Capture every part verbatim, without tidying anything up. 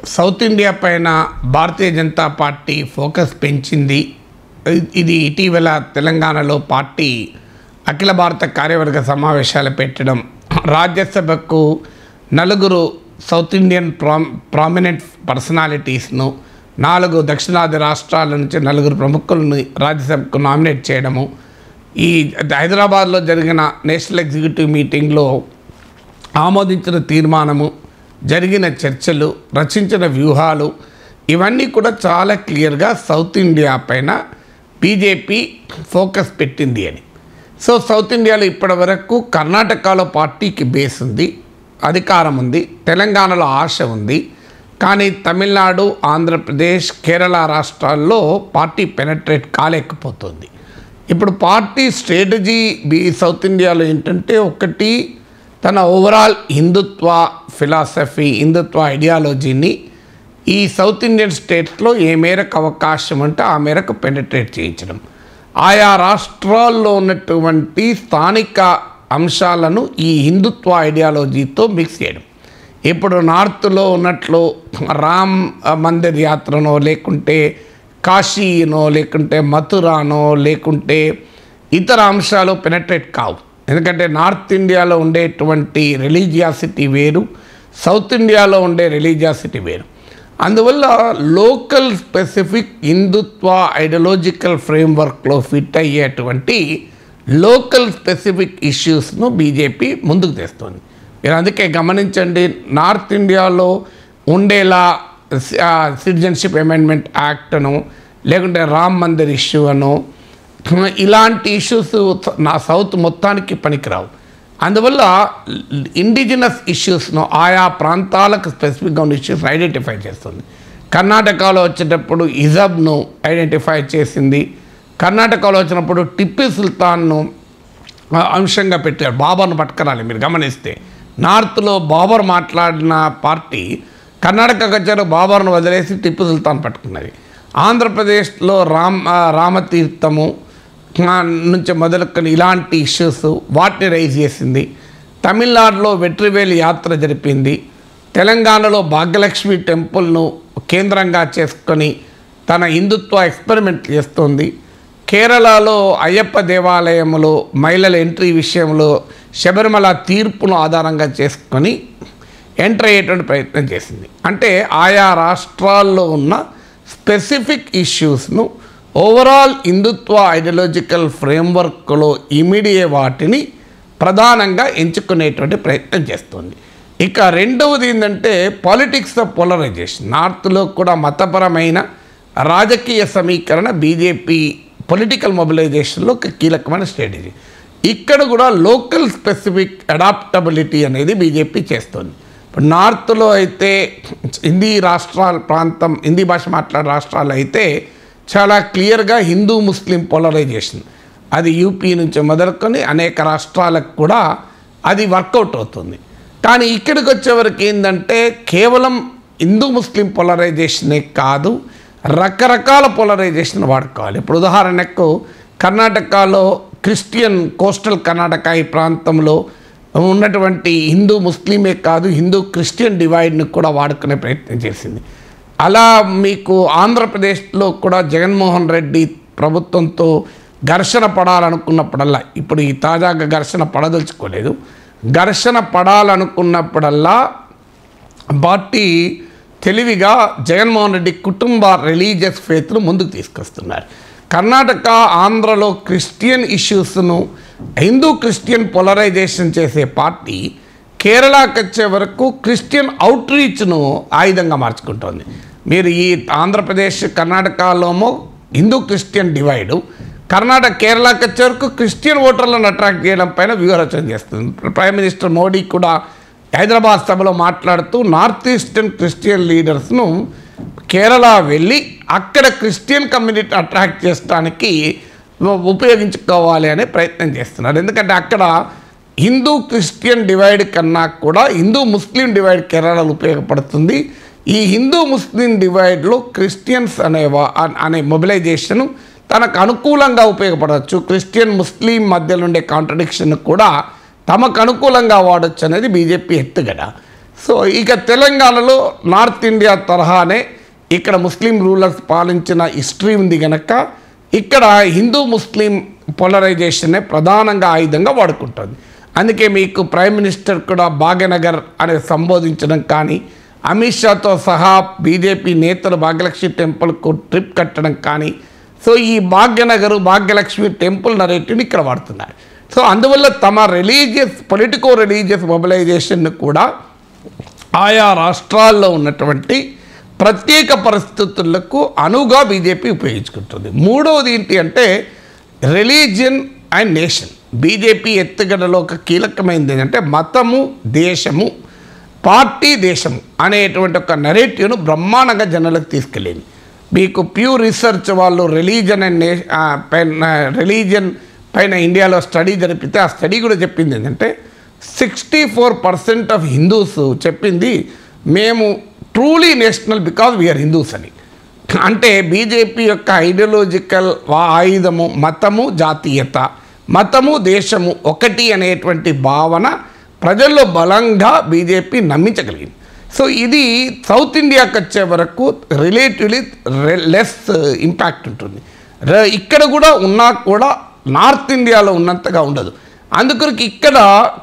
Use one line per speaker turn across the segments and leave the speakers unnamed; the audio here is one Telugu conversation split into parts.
సౌత్ ఇండియా పైన భారతీయ జనతా పార్టీ ఫోకస్ పెంచింది. ఇది ఇటీవల తెలంగాణలో పార్టీ అఖిల భారత కార్యవర్గ సమావేశాలు పెట్టడం, రాజ్యసభకు నలుగురు సౌత్ ఇండియన్ ప్రా ప్రామినెంట్ పర్సనాలిటీస్ను, నాలుగు దక్షిణాది రాష్ట్రాల నుంచి నలుగురు ప్రముఖులను రాజ్యసభకు నామినేట్ చేయడము, ఈ హైదరాబాద్లో జరిగిన నేషనల్ ఎగ్జిక్యూటివ్ మీటింగ్లో ఆమోదించిన తీర్మానము, జరిగిన చర్చలు, రచించిన వ్యూహాలు ఇవన్నీ కూడా చాలా క్లియర్గా సౌత్ ఇండియా పైన బీజేపీ ఫోకస్ పెట్టింది అని. సో సౌత్ ఇండియాలో ఇప్పటి వరకు కర్ణాటకలో పార్టీకి బేస్ ఉంది, అధికారం ఉంది, తెలంగాణలో ఆశ ఉంది. కానీ తమిళనాడు, ఆంధ్రప్రదేశ్, కేరళ రాష్ట్రాల్లో పార్టీ పెనట్రేట్ కాలేకపోతుంది. ఇప్పుడు పార్టీ స్ట్రాటజీ బీ సౌత్ ఇండియాలో ఏంటంటే, ఒకటి తన ఓవరాల్ హిందుత్వ ఫిలాసఫీ, హిందుత్వ ఐడియాలజీని ఈ సౌత్ ఇండియన్ స్టేట్స్లో ఏ మేరకు అవకాశం ఉంటే ఆ మేరకు పెనట్రేట్ చేయించడం, ఆయా రాష్ట్రాల్లో ఉన్నటువంటి స్థానిక అంశాలను ఈ హిందుత్వ ఐడియాలజీతో మిక్స్ చేయడం. ఇప్పుడు నార్త్లో ఉన్నట్లు రామ్ మందిర్ యాత్రనో, లేకుంటే కాశీనో, లేకుంటే మథురానో, లేకుంటే ఇతర అంశాలు పెనట్రేట్ కావు. ఎందుకంటే నార్త్ ఇండియాలో ఉండేటువంటి రిలీజియాసిటీ వేరు, సౌత్ ఇండియాలో ఉండే రిలీజియాసిటీ వేరు. అందువల్ల లోకల్ స్పెసిఫిక్ హిందుత్వ ఐడియాలజికల్ ఫ్రేమ్వర్క్లో ఫిట్ అయ్యేటువంటి లోకల్ స్పెసిఫిక్ ఇష్యూస్ను బీజేపీ ముందుకు తెస్తుంది. మీరు అందుకే గమనించండి, నార్త్ ఇండియాలో ఉండేలా సిటిజన్షిప్ అమెండ్మెంట్ యాక్ట్ను, లేకుంటే రామ్ మందిర్ ఇష్యూ అను, ఇలాంటి ఇష్యూస్ నా సౌత్ మొత్తానికి పనికిరావు. అందువల్ల ఇండిజినస్ ఇష్యూస్ను, ఆయా ప్రాంతాలకు స్పెసిఫిక్గా ఉన్న ఇష్యూస్ ఐడెంటిఫై చేస్తుంది. కర్ణాటకలో వచ్చేటప్పుడు ఇజబ్ను ఐడెంటిఫై చేసింది. కర్ణాటకలో వచ్చినప్పుడు టిప్పు సుల్తాన్ను అంశంగా పెట్టారు, బాబర్ను పట్టుకురాలి. మీరు గమనిస్తే నార్త్లో బాబర్ మాట్లాడిన పార్టీ కర్ణాటకకు వచ్చారు, బాబర్ను వదిలేసి టిప్పు సుల్తాన్ పట్టుకున్నది. ఆంధ్రప్రదేశ్లో రామ్ రామతీర్థము నుంచి మొదలుకొని ఇలాంటి ఇష్యూస్ వాటిని రైజ్ చేసింది. తమిళనాడులో వెట్రివేలి యాత్ర జరిపింది. తెలంగాణలో భాగ్యలక్ష్మి టెంపుల్ను కేంద్రంగా చేసుకొని తన హిందుత్వ ఎక్స్పెరిమెంట్ చేస్తుంది. కేరళలో అయ్యప్ప దేవాలయంలో మహిళల ఎంట్రీ విషయంలో శబరిమల తీర్పును ఆధారంగా చేసుకొని ఎంటర్ అయ్యేటువంటి ప్రయత్నం చేసింది. అంటే ఆయా రాష్ట్రాల్లో ఉన్న స్పెసిఫిక్ ఇష్యూస్ను ఓవరాల్ హిందుత్వ ఐడియాలజికల్ ఫ్రేమ్వర్క్లో ఇమిడియే వాటిని ప్రధానంగా ఎంచుకునేటువంటి ప్రయత్నం చేస్తుంది. ఇక రెండవది ఏంటంటే పాలిటిక్స్ ఆఫ్ పోలరైజేషన్. నార్త్లో కూడా మతపరమైన రాజకీయ సమీకరణ బీజేపీ పొలిటికల్ మొబిలైజేషన్లో ఒక కీలకమైన స్ట్రాటజీ. ఇక్కడ కూడా లోకల్ స్పెసిఫిక్ అడాప్టబిలిటీ అనేది బీజేపీ చేస్తుంది. ఇప్పుడు నార్త్లో అయితే హిందీ రాష్ట్రాల ప్రాంతం, హిందీ భాష మాట్లాడే రాష్ట్రాలు అయితే చాలా క్లియర్గా హిందూ ముస్లిం పోలరైజేషన్, అది యూపీ నుంచి మొదలుకొని అనేక రాష్ట్రాలకు కూడా అది వర్కౌట్ అవుతుంది. కానీ ఇక్కడికి వచ్చేవరకు ఏంటంటే కేవలం హిందూ ముస్లిం పోలరైజేషనే కాదు, రకరకాల పోలరైజేషన్ వాడుకోవాలి. ఇప్పుడు ఉదాహరణకు కర్ణాటకలో క్రిస్టియన్, కోస్టల్ కర్ణాటక ఈ ప్రాంతంలో ఉన్నటువంటి హిందూ ముస్లిమే కాదు, హిందూ క్రిస్టియన్ డివైడ్ని కూడా వాడుకునే ప్రయత్నం చేసింది. అలా మీకు ఆంధ్రప్రదేశ్లో కూడా జగన్మోహన్ రెడ్డి ప్రభుత్వంతో ఘర్షణ పడాలనుకున్నప్పుడల్లా, ఇప్పుడు ఈ తాజాగా ఘర్షణ పడదలుచుకోలేదు, ఘర్షణ పడాలనుకున్నప్పుడల్లా పార్టీ తెలివిగా జగన్మోహన్ రెడ్డి కుటుంబ రిలీజియస్ ఫేత్ను ముందుకు తీసుకొస్తున్నారు. కర్ణాటక, ఆంధ్రలో క్రిస్టియన్ ఇష్యూస్ను, హిందూ క్రిస్టియన్ పోలరైజేషన్ చేసే పార్టీ కేరళకి వచ్చే వరకు క్రిస్టియన్ అవుట్ రీచ్ను ఆయుధంగా మార్చుకుంటోంది. మీరు ఈ ఆంధ్రప్రదేశ్, కర్ణాటకలోమో హిందూ క్రిస్టియన్ డివైడు, కర్ణాటక, కేరళకి వచ్చే వరకు క్రిస్టియన్ ఓటర్లను అట్రాక్ట్ చేయడం పైన వ్యూహరచన చేస్తుంది. ప్రైమ్ మినిస్టర్ మోడీ కూడా హైదరాబాద్ సభలో మాట్లాడుతూ నార్త్ ఈస్టర్న్ క్రిస్టియన్ లీడర్స్ను కేరళ వెళ్ళి అక్కడ క్రిస్టియన్ కమ్యూనిటీ అట్రాక్ట్ చేయడానికి ఉపయోగించుకోవాలి అనే ప్రయత్నం చేస్తున్నారు. ఎందుకంటే అక్కడ హిందూ క్రిస్టియన్ డివైడ్ కన్నా కూడా హిందూ ముస్లిం డివైడ్ కేరళలో ఉపయోగపడుతుంది. ఈ హిందూ ముస్లిం డివైడ్లో క్రిస్టియన్స్ అనే అనే మొబిలైజేషను తనకు అనుకూలంగా ఉపయోగపడవచ్చు. క్రిస్టియన్ ముస్లిం మధ్యలో ఉండే కాంట్రడిక్షన్ కూడా తమకు అనుకూలంగా వాడచ్చు అనేది బీజేపీ ఎత్తుగడ. సో ఇక తెలంగాణలో నార్త్ ఇండియా తరహానే ఇక్కడ ముస్లిం రూలర్స్ పాలించిన హిస్టరీ ఉంది కనుక ఇక్కడ హిందూ ముస్లిం పోలరైజేషన్నే ప్రధానంగా ఆయుధంగా వాడుకుంటుంది. అందుకే మీకు ప్రైమ్ మినిస్టర్ కూడా భాగ్యనగర్ అని సంబోధించడం కానీ, అమిత్ షాతో సహా బీజేపీ నేతలు భాగ్యలక్ష్మి టెంపుల్కు ట్రిప్ కట్టడం కానీ, సో ఈ భాగ్యనగర్ భాగ్యలక్ష్మి టెంపుల్ నరేటివ్ని ఇక్కడ వాడుతున్నారు. సో అందువల్ల తమ రిలీజియస్ పొలిటికో రిలీజియస్ మొబిలైజేషన్ను కూడా ఆయా రాష్ట్రాల్లో ఉన్నటువంటి ప్రత్యేక పరిస్థితులకు అనువుగా బీజేపీ ఉపయోగించుకుంటుంది. మూడవది ఏంటి అంటే రిలీజియన్ అండ్ నేషన్. బీజేపీ ఎత్తుగడలో ఒక కీలకమైనది ఏంటంటే మతము దేశము, పార్టీ దేశము అనేటువంటి ఒక నెరేటివ్ను బ్రహ్మాండంగా జనాలకు తీసుకెళ్ళింది. మీకు ప్యూర్ రీసెర్చ్ వాళ్ళు రిలీజన్ అండ్ నే పైన రిలీజియన్ పైన ఇండియాలో స్టడీ జరిపితే ఆ స్టడీ కూడా చెప్పింది ఏంటంటే sixty four percent of Hindus చెప్పింది మేము truly national because we are Hindus అని. అంటే బీజేపీ యొక్క ఐడియాలజికల్ ఆయుధము మతము జాతీయత, మతము దేశము ఒకటి అనేటువంటి భావన ప్రజల్లో బలంగా బీజేపీ నమ్మించగలిగింది. సో ఇది సౌత్ ఇండియాకి వచ్చే వరకు రిలేటివ్లీ లెస్ ఇంపాక్ట్ ఉంటుంది. ఇక్కడ కూడా ఉన్నా కూడా నార్త్ ఇండియాలో ఉన్నంతగా ఉండదు. అందుకొరకు ఇక్కడ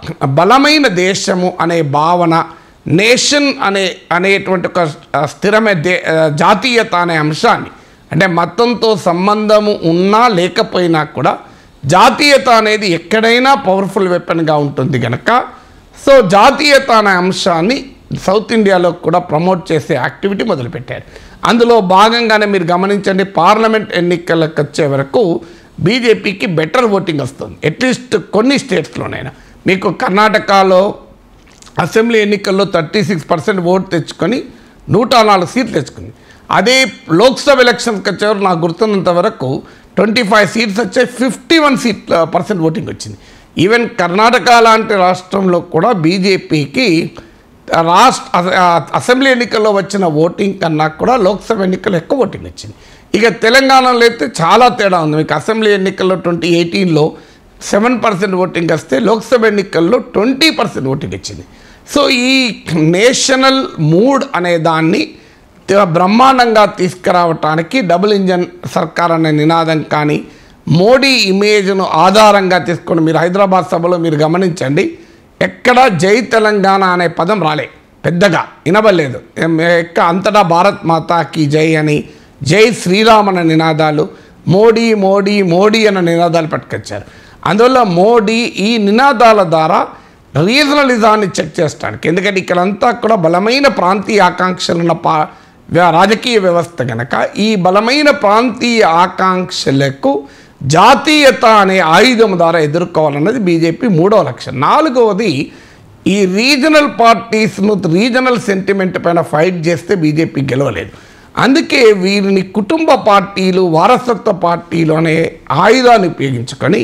బలమైన దేశము అనే భావన, నేషన్ అనే అనేటువంటి ఒక స్థిరమైన దే జాతీయత అనే అంశాన్ని, అంటే మతంతో సంబంధము ఉన్నా లేకపోయినా కూడా జాతీయత అనేది ఎక్కడైనా పవర్ఫుల్ వెపన్గా ఉంటుంది కనుక సో జాతీయత అనే అంశాన్ని సౌత్ ఇండియాలో కూడా ప్రమోట్ చేసే యాక్టివిటీ మొదలుపెట్టారు. అందులో భాగంగానే మీరు గమనించండి, పార్లమెంట్ ఎన్నికలకు వచ్చే వరకు బీజేపీకి బెటర్ ఓటింగ్ వస్తుంది. అట్లీస్ట్ కొన్ని స్టేట్స్లోనైనా. మీకు కర్ణాటకలో అసెంబ్లీ ఎన్నికల్లో థర్టీ సిక్స్ పర్సెంట్ ఓటు తెచ్చుకొని నూట నాలుగు సీట్లు తెచ్చుకుంది. అదే లోక్సభ ఎలక్షన్స్కి వచ్చేవారు నాకు గుర్తున్నంత వరకు ట్వంటీ ఫైవ్ సీట్స్ వచ్చాయి, fifty one seat percent voting వచ్చింది. ఈవెన్ కర్ణాటక లాంటి రాష్ట్రంలో కూడా బీజేపీకి రాష్ట్ర అసెంబ్లీ ఎన్నికల్లో వచ్చిన ఓటింగ్ కన్నా కూడా లోక్సభ ఎన్నికల్లో ఎక్కువ ఓటింగ్ వచ్చింది. ఇక తెలంగాణలో అయితే చాలా తేడా ఉంది. మీకు అసెంబ్లీ ఎన్నికల్లో ట్వంటీ ఎయిటీన్లో సెవెన్ పర్సెంట్ ఓటింగ్ వస్తే లోక్సభ ఎన్నికల్లో ట్వంటీ పర్సెంట్ ఓటింగ్ వచ్చింది. సో ఈ నేషనల్ మూడ్ అనే దాన్ని బ్రహ్మాండంగా తీసుకురావటానికి డబుల్ ఇంజన్ సర్కార్ అనే నినాదం కానీ, మోడీ ఇమేజ్ను ఆధారంగా తీసుకొని మీరు హైదరాబాద్ సభలో మీరు గమనించండి, ఎక్కడ జై తెలంగాణ అనే పదం రాలే, పెద్దగా వినబడలేదు. ఎక్క అంతటా భారత్ మాతాకి జై అని, జై శ్రీరామ్ అనే నినాదాలు, మోడీ మోడీ మోడీ అన్న నినాదాలు పట్టుకొచ్చారు. అందువల్ల మోడీ ఈ నినాదాల ద్వారా రీజనలిజాన్ని చెక్ చేస్తానికి, ఎందుకంటే ఇక్కడంతా కూడా బలమైన ప్రాంతీయ ఆకాంక్షలున్న పా రాజకీయ వ్యవస్థ కనుక ఈ బలమైన ప్రాంతీయ ఆకాంక్షలకు జాతీయత అనే ఆయుధం ద్వారా ఎదుర్కోవాలన్నది బీజేపీ మూడవ లక్ష్యం. నాలుగవది ఈ రీజనల్ పార్టీస్ను రీజనల్ సెంటిమెంట్ పైన ఫైట్ చేస్తే బీజేపీ గెలవలేదు. అందుకే వీరిని కుటుంబ పార్టీలు, వారసత్వ పార్టీలు అనే ఆయుధాన్ని ఉపయోగించుకొని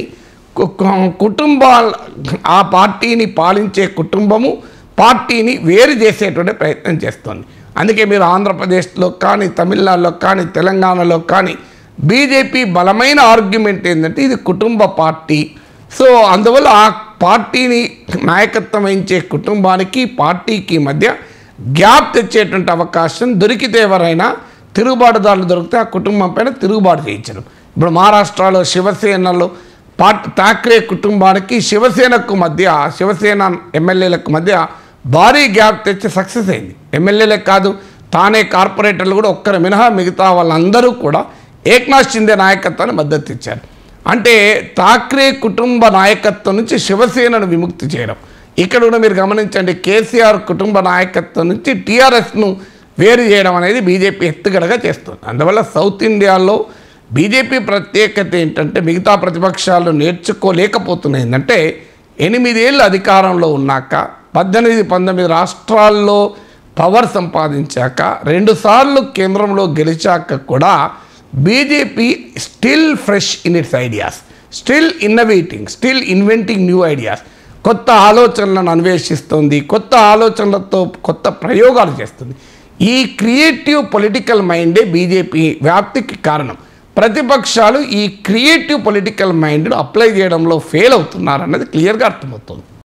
కుటుంబ ఆ పార్టీని పాలించే కుటుంబము పార్టీని వేరు చేసేటువంటి ప్రయత్నం చేస్తుంది. అందుకే మీరు ఆంధ్రప్రదేశ్లో కానీ, తమిళనాడులో కానీ, తెలంగాణలో కానీ బీజేపీ బలమైన ఆర్గ్యుమెంట్ ఏంటంటే ఇది కుటుంబ పార్టీ. సో అందువల్ల ఆ పార్టీని నాయకత్వం వహించే కుటుంబానికి పార్టీకి మధ్య గ్యాప్ తెచ్చేటువంటి అవకాశం దొరికితే ఎవరైనా తిరుగుబాటుదారులు దొరికితే ఆ కుటుంబం పైన తిరుగుబాటు చేయించడం. ఇప్పుడు మహారాష్ట్రలో శివసేనలో పార్టీ ఠాక్రే కుటుంబానికి శివసేనకు మధ్య, శివసేన ఎమ్మెల్యేలకు మధ్య భారీ గ్యాప్ తెచ్చి సక్సెస్ అయింది. ఎమ్మెల్యేలకు కాదు, తానే కార్పొరేటర్లు కూడా ఒక్కరు మినహా మిగతా వాళ్ళందరూ కూడా ఏక్నాథ్ షిండే నాయకత్వాన్ని మద్దతు ఇచ్చారు. అంటే ఠాక్రే కుటుంబ నాయకత్వం నుంచి శివసేనను విముక్తి చేయడం. ఇక్కడ కూడా మీరు గమనించండి, కేసీఆర్ కుటుంబ నాయకత్వం నుంచి టీఆర్ఎస్ను వేరు చేయడం అనేది బీజేపీ ఎత్తుగడగా చేస్తుంది. అందువల్ల సౌత్ ఇండియాలో బీజేపీ ప్రత్యేకత ఏంటంటే మిగతా ప్రతిపక్షాలు నేర్చుకోలేకపోతున్నాయి. ఏంటంటే ఎనిమిదేళ్ళు అధికారంలో ఉన్నాక, పద్దెనిమిది పంతొమ్మిది రాష్ట్రాల్లో పవర్ సంపాదించాక, రెండుసార్లు కేంద్రంలో గెలిచాక కూడా BJP still fresh in its ideas, still innovating, still inventing new ideas. కొత్త ఆలోచనలను అన్వేషిస్తుంది, కొత్త ఆలోచనలతో కొత్త ప్రయోగాలు చేస్తుంది. ఈ క్రియేటివ్ పొలిటికల్ మైండే బీజేపీ వ్యాప్తికి కారణం. ప్రతిపక్షాలు ఈ క్రియేటివ్ పొలిటికల్ మైండ్ను అప్లై చేయడంలో ఫెయిల్ అవుతున్నారన్నది క్లియర్గా అర్థమవుతుంది.